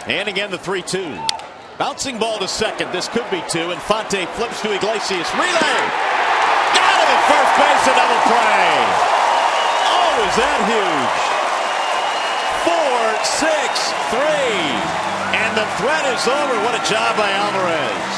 And again the 3-2. Bouncing ball to second. This could be two. Infante flips to Iglesias. Relay. Got him at first base. A double play. Oh, is that huge? 4-6-3. And the threat is over. What a job by Alvarez.